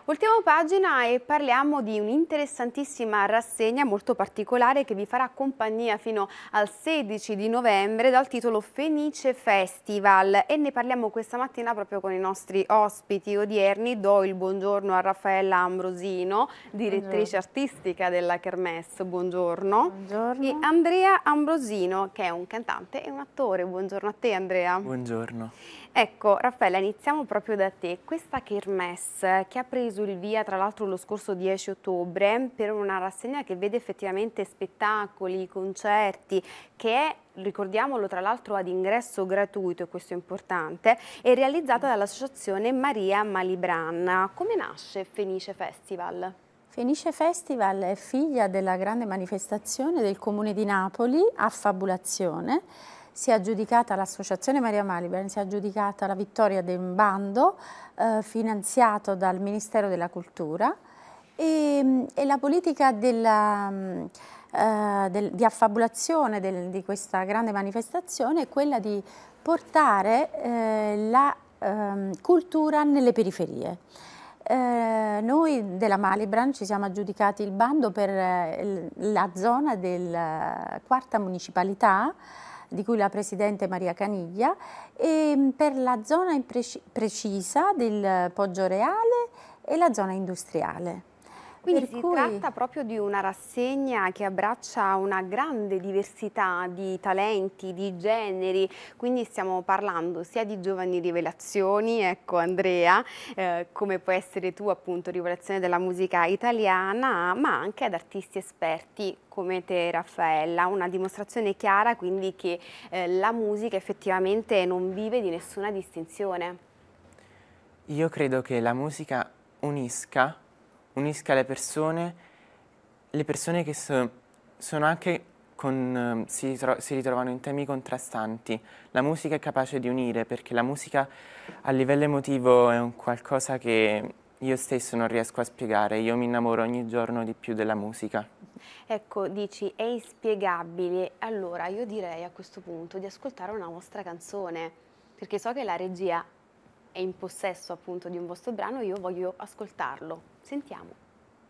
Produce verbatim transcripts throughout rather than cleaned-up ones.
Voltiamo pagina e parliamo di un'interessantissima rassegna molto particolare che vi farà compagnia fino al sedici di novembre dal titolo Fenice Festival, e ne parliamo questa mattina proprio con i nostri ospiti odierni. Do il buongiorno a Raffaella Ambrosino, direttrice Buongiorno. artistica della Kermesse, buongiorno. Buongiorno. E Andrea Ambrosino, che è un cantante e un attore. Buongiorno a te, Andrea. Buongiorno. Ecco, Raffaella, iniziamo proprio da te. Questa Kermesse, che ha preso il via tra l'altro lo scorso dieci ottobre per una rassegna che vede effettivamente spettacoli, concerti, che è, ricordiamolo tra l'altro, ad ingresso gratuito, e questo è importante, è realizzata dall'associazione Maria Malibran. Come nasce Fenice Festival? Fenice Festival è figlia della grande manifestazione del Comune di Napoli, Affabulazione. Si è aggiudicata l'associazione Maria Malibran, si è aggiudicata la vittoria del bando eh, finanziato dal Ministero della Cultura, e, e la politica della, eh, del, di affabulazione del, di questa grande manifestazione è quella di portare eh, la eh, cultura nelle periferie. Eh, noi della Malibran ci siamo aggiudicati il bando per eh, la zona della quarta municipalità, di cui la Presidente Maria Caniglia, e per la zona precisa del Poggioreale e la zona industriale. Quindi per si cui... tratta proprio di una rassegna che abbraccia una grande diversità di talenti, di generi, quindi stiamo parlando sia di giovani rivelazioni, ecco Andrea, eh, come puoi essere tu appunto, rivelazione della musica italiana, ma anche ad artisti esperti come te, Raffaella. Una dimostrazione chiara quindi che eh, la musica effettivamente non vive di nessuna distinzione. Io credo che la musica unisca unisca le persone, le persone che so, sono anche con, si, ritro si ritrovano in temi contrastanti. La musica è capace di unire, perché la musica a livello emotivo è un qualcosa che io stesso non riesco a spiegare. Io mi innamoro ogni giorno di più della musica. Ecco, dici è inspiegabile. Allora io direi a questo punto di ascoltare una vostra canzone, perché so che la regia è in possesso appunto di un vostro brano, io voglio ascoltarlo. Sentiamo.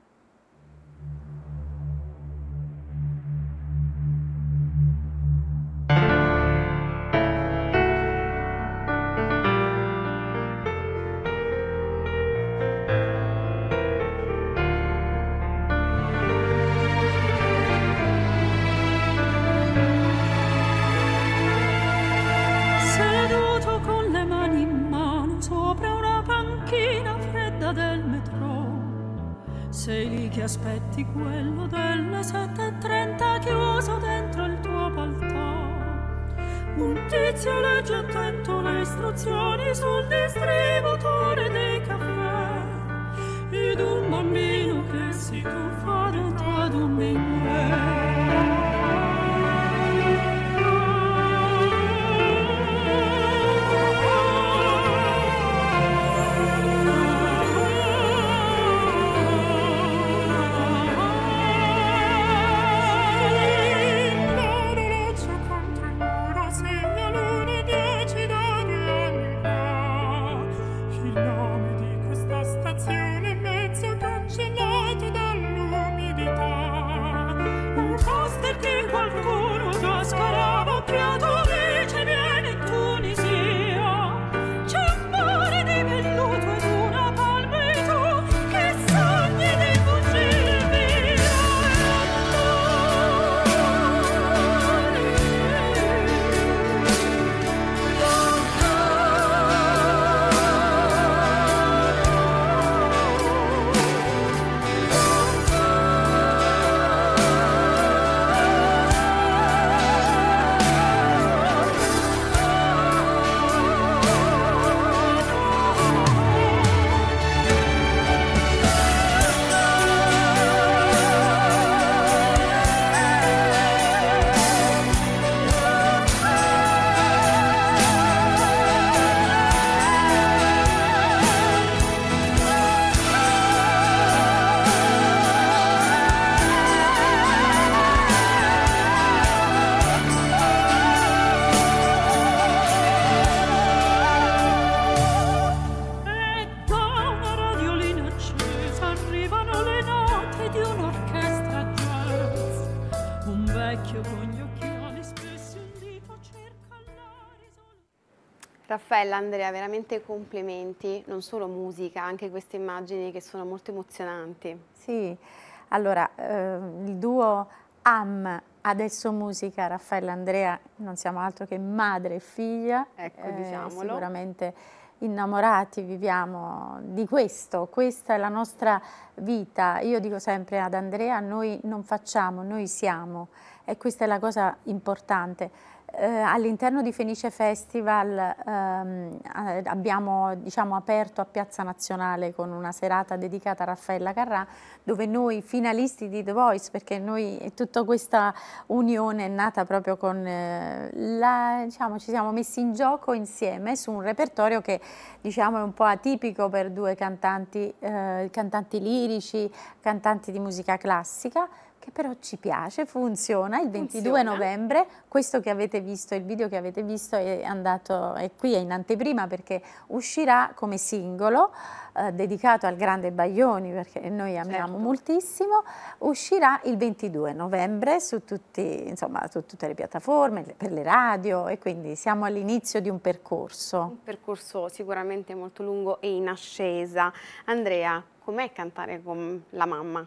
Seduto con le mani in mano sopra una panchina fredda del metro, sei lì che aspetti quello delle sette e trenta chiuso dentro il tuo paltò. Un tizio legge attento le istruzioni sul distributore dei caffè, ed un bambino che si tuffa dentro ad un bignè. Raffaella, Andrea, veramente complimenti, non solo musica, anche queste immagini che sono molto emozionanti. Sì, allora eh, il duo A M, adesso musica, Raffaella e Andrea, non siamo altro che madre e figlia, Ecco, eh, diciamolo. sicuramente innamorati, viviamo di questo, questa è la nostra vita. Io dico sempre ad Andrea, noi non facciamo, noi siamo, e questa è la cosa importante. Eh, all'interno di Fenice Festival ehm, abbiamo, diciamo, aperto a Piazza Nazionale con una serata dedicata a Raffaella Carrà, dove noi finalisti di The Voice, perché noi tutta questa unione è nata proprio con eh, la, diciamo, ci siamo messi in gioco insieme su un repertorio che, diciamo, è un po' atipico per due cantanti, eh, cantanti lirici, cantanti di musica classica, che però ci piace, funziona. Il ventidue Funziona. novembre, questo che avete visto, il video che avete visto è andato, è qui, è in anteprima, perché uscirà come singolo, eh, dedicato al grande Baglioni, perché noi amiamo Certo. moltissimo, uscirà il ventidue novembre su, tutti, insomma, su tutte le piattaforme, per le radio, e quindi siamo all'inizio di un percorso. Un percorso sicuramente molto lungo e in ascesa. Andrea, com'è cantare con la mamma?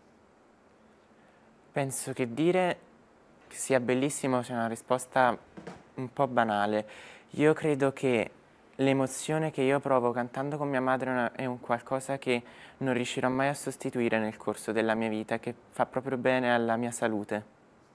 Penso che dire che sia bellissimo sia una risposta un po' banale. Io credo che l'emozione che io provo cantando con mia madre è una- è un qualcosa che non riuscirò mai a sostituire nel corso della mia vita, che fa proprio bene alla mia salute.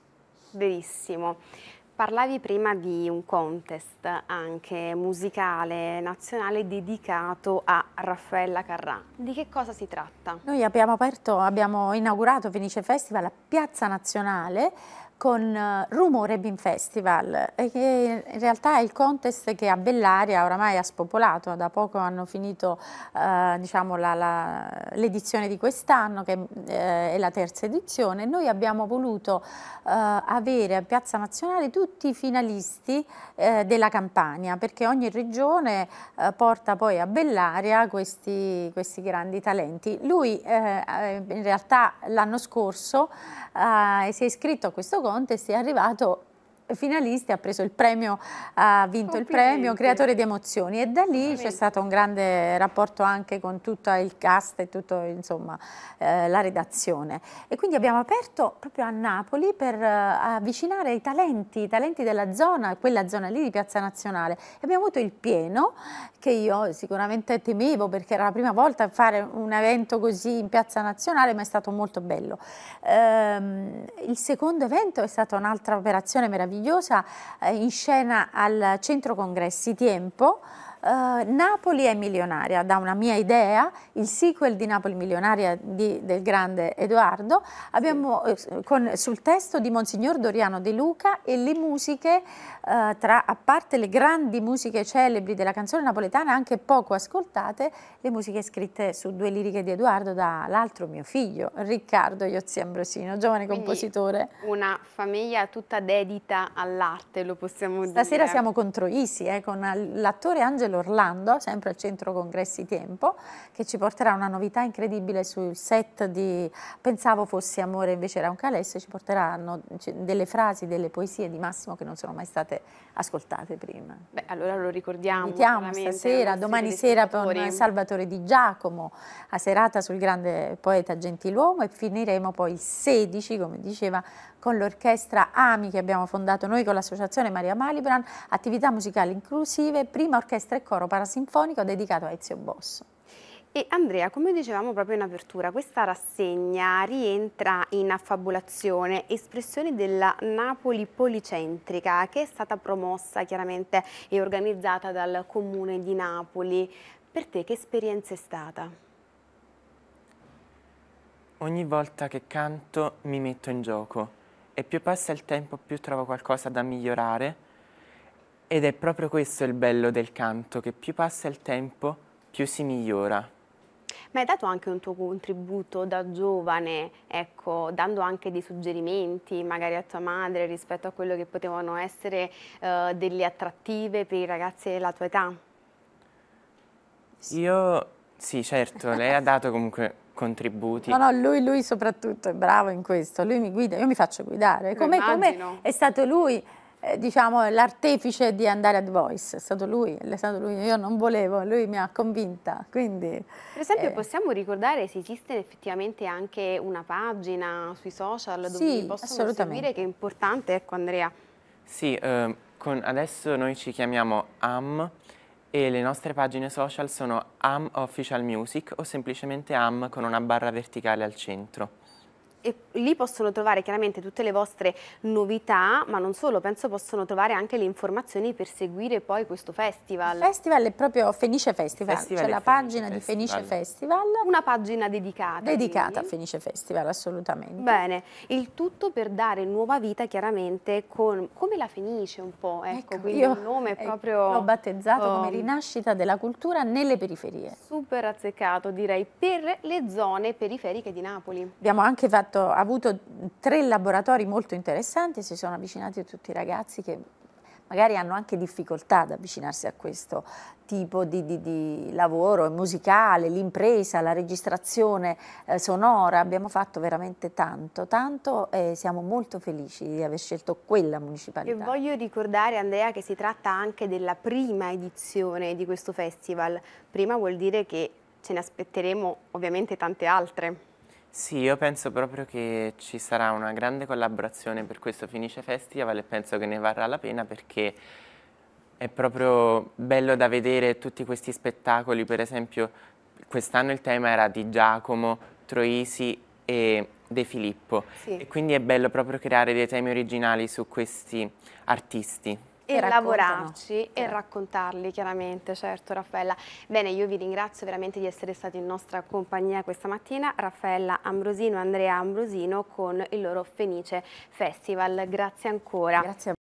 Verissimo. Parlavi prima di un contest anche musicale nazionale dedicato a Raffaella Carrà. Di che cosa si tratta? Noi abbiamo aperto, abbiamo inaugurato Fenice Festival a Piazza Nazionale con eh, Rumore Bean Festival, e che in realtà è il contest che a Bellaria oramai ha spopolato. Da poco hanno finito eh, diciamo, l'edizione di quest'anno, che eh, è la terza edizione. Noi abbiamo voluto eh, avere a Piazza Nazionale tutti i finalisti eh, della Campania, perché ogni regione eh, porta poi a Bellaria questi, questi grandi talenti. Lui eh, in realtà l'anno scorso eh, si è iscritto a questo contest, è arrivato finalista, ha preso il premio, ha vinto il premio creatore di emozioni, e da lì c'è stato un grande rapporto anche con tutto il cast e tutto, insomma, eh, la redazione, e quindi abbiamo aperto proprio a Napoli per eh, avvicinare i talenti, i talenti della zona, quella zona lì di Piazza Nazionale, e abbiamo avuto il pieno, che io sicuramente temevo perché era la prima volta fare un evento così in Piazza Nazionale, ma è stato molto bello. Ehm, il secondo evento è stata un'altra operazione meravigliosa, eh, in scena al Centro Congressi Tiempo. Uh, Napoli è milionaria, da una mia idea, il sequel di Napoli milionaria di, del grande Edoardo, abbiamo eh, con, sul testo di Monsignor Doriano De Luca, e le musiche, uh, tra, a parte le grandi musiche celebri della canzone napoletana, anche poco ascoltate, le musiche scritte su due liriche di Edoardo dall'altro mio figlio, Riccardo Iozzi Ambrosino, giovane Quindi compositore. Una famiglia tutta dedita all'arte, lo possiamo dire. Stasera siamo con Troisi, eh, con l'attore Angelo Orlando, sempre al Centro Congressi Tiempo, che ci porterà una novità incredibile sul set di Pensavo fossi amore, invece era un calesso, e ci porteranno delle frasi, delle poesie di Massimo che non sono mai state ascoltate prima. Beh, allora lo ricordiamo. Invitiamo stasera, domani sera con Salvatore Di Giacomo, a serata sul grande poeta gentiluomo, e finiremo poi il sedici, come diceva, con l'orchestra AMI che abbiamo fondato noi con l'associazione Maria Malibran, attività musicali inclusive, prima orchestra e coro parasinfonico dedicato a Ezio Bosso. E Andrea, come dicevamo proprio in apertura, questa rassegna rientra in Affabulazione, espressione della Napoli policentrica, che è stata promossa chiaramente e organizzata dal Comune di Napoli. Per te che esperienza è stata? Ogni volta che canto mi metto in gioco, e più passa il tempo più trovo qualcosa da migliorare, ed è proprio questo il bello del canto, che più passa il tempo più si migliora. Ma hai dato anche un tuo contributo da giovane, ecco, dando anche dei suggerimenti magari a tua madre rispetto a quello che potevano essere eh, delle attrattive per i ragazzi della tua età? Io, sì, certo, lei ha dato comunque contributi. No, no, lui, lui soprattutto è bravo in questo, lui mi guida, io mi faccio guidare, come, come è stato lui eh, diciamo, l'artefice di andare a The Voice, è stato lui, è stato lui, io non volevo, lui mi ha convinta, quindi... Per esempio eh, possiamo ricordare se esiste effettivamente anche una pagina sui social dove sì, vi possono assolutamente. seguire, che è importante, ecco Andrea. Sì, eh, con, adesso noi ci chiamiamo A M e le nostre pagine social sono A M Official Music o semplicemente A M con una barra verticale al centro. E lì possono trovare chiaramente tutte le vostre novità, ma non solo, penso possono trovare anche le informazioni per seguire poi questo festival. Il festival è proprio Fenice Festival, Festival c'è è la Fenice pagina di Festival. Fenice Festival, Una pagina dedicata. dedicata quindi. a Fenice Festival, assolutamente. Bene, il tutto per dare nuova vita chiaramente con, come la Fenice un po', ecco, Ecco, quindi io il nome è eh, proprio... l'ho battezzato um, come rinascita della cultura nelle periferie. super azzeccato direi, per le zone periferiche di Napoli. Abbiamo anche fatto, avuto tre laboratori molto interessanti, si sono avvicinati tutti i ragazzi che magari hanno anche difficoltà ad avvicinarsi a questo tipo di, di, di lavoro musicale, l'impresa, la registrazione eh, sonora. Abbiamo fatto veramente tanto, tanto e siamo molto felici di aver scelto quella municipalità. E voglio ricordare, Andrea, che si tratta anche della prima edizione di questo festival. Prima vuol dire che ce ne aspetteremo ovviamente tante altre. Sì, io penso proprio che ci sarà una grande collaborazione per questo Fenice Festival e penso che ne varrà la pena perché è proprio bello da vedere tutti questi spettacoli. Per esempio quest'anno il tema era di Giacomo, Troisi e De Filippo, Sì. e quindi è bello proprio creare dei temi originali su questi artisti. E raccontano. lavorarci e raccontarli chiaramente, certo Raffaella. Bene, io vi ringrazio veramente di essere stati in nostra compagnia questa mattina, Raffaella Ambrosino e Andrea Ambrosino con il loro Fenice Festival. Grazie ancora. Grazie a